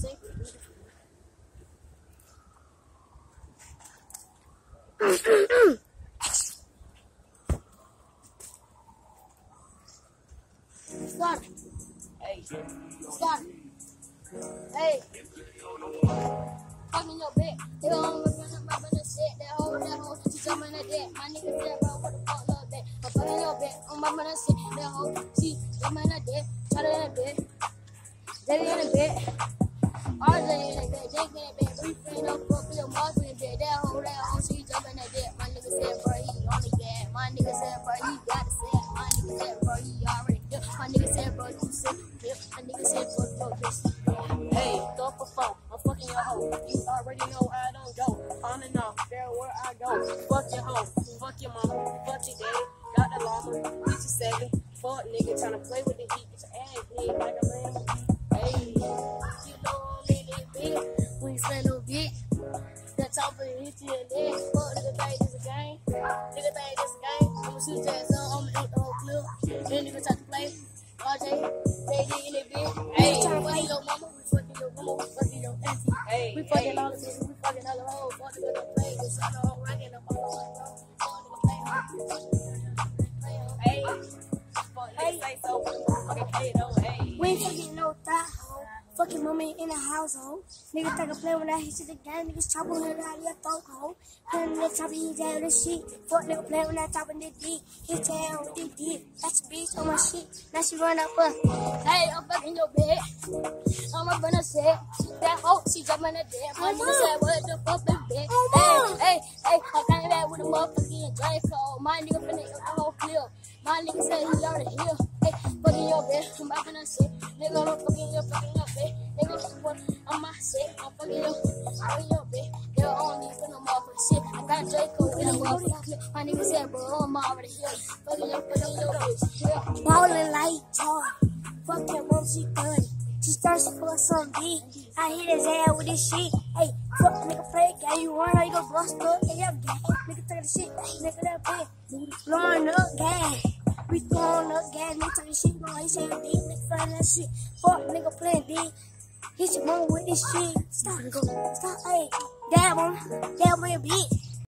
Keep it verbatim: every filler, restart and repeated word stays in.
take it. Start. Hey. Start. Hey. Fucking your bitch. They gon' rip in my brother shit. That hoe, that hoe, she jumping that dick. My nigga said, bro, what the fuck, little bitch? I'm fucking your bitch. On my brother shit. That hoe, she jumping that dick. Try in that bitch. Daddy in the bed. R J in the bed. Jake in the bed. Brief ain't no fuck with your mouth in the bed. That hoe, that hoe, she jumping that dick. My nigga said, bro, he on the gas. My nigga said, bro, he got the set. My nigga said, bro, he already did. My nigga said, bro, you said, my nigga said, fuck your bitch. Hey, go for phone. I'm fucking your hoe. You already know I don't go. On and off, there where I go. Fuck your hoe. Fuck your mama. Fuck your daddy. Got the llama. Bitch is seven. Fuck nigga tryna play with the heat. Get your ass hit like a lamb. Hey, you know I'm in that bitch. We ain't spend no bitch. That top of the hit to your leg. Fuck nigga think this a game. Nigga think this a game. I'ma shoot your ass up. I'ma hit the whole clip. Then nigga try to play. R J, they get in that bitch. Hey, we fucking your mama. We fucking your mama. We fucking your auntie. Hey, we fucking hey. All the bitches. We fucking all the hoes. Fuck nigga don't play. Just shut the whole rockin' up on the whole. Fuck nigga play hard. Hey, fuck nigga say so. Fucking play it though. Hey, we ain't fucking no thought hoe. Fucking mama in the household. Niggas think I play when I hit to the game. Niggas chopping her out of your throat hole. Putting the top of his head with the shit. Fuck nigga play when I top in the dick. Hit your head with the dick. That's a bitch on my shit. Now she run up her. Hey, I'm fucking your bed. I'm up in the set. That hoe, she jumping the dead. My nigga said, what the fuck is bed? Hey, hey, hey, I came back with a motherfucking Draco. My nigga finna eat the whole clip. My nigga said he already here. Hey, fucking your bed. I'm up in the set. Nigga, I'm fucking your fucking your bed. Nigga, what? I'm my shit. I'm fucking your, fucking your bed. They don't need for no motherfucking shit. I got Draco in a motherfucking clip. My nigga said, bro, I'm already here. Fucking your, fucking your bitch. Yeah. Ballin' like tar. Fuck that mom, she thirty. She thirsty for some dick. I hit his ass with this shit. Hey, fuck nigga play a game. You run or you go bust up. Hey, I'm gay. Nigga take the shit. Nigga that bitch. Blowing up gas. We throwing up gas. Nigga talking shit. Going, he saying dick. Nigga finding that shit. Fuck nigga playing dick. Hit your mama with this shit. Stop, nigga. Stop, hey. Dab him. Dab him, bitch.